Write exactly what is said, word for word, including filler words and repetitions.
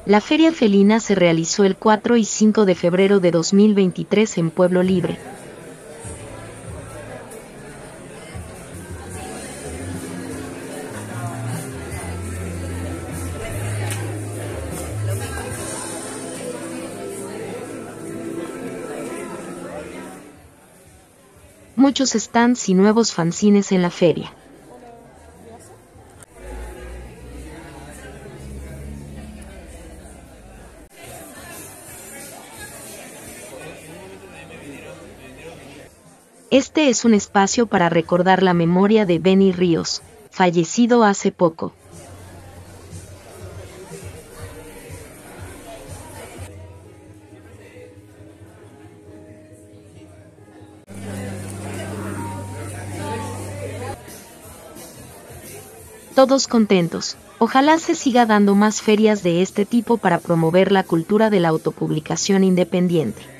La Feria Felina se realizó el cuatro y cinco de febrero de dos mil veintitrés en Pueblo Libre. Muchos stands y nuevos fanzines en la feria. Este es un espacio para recordar la memoria de Benny Ríos, fallecido hace poco. Todos contentos. Ojalá se siga dando más ferias de este tipo para promover la cultura de la autopublicación independiente.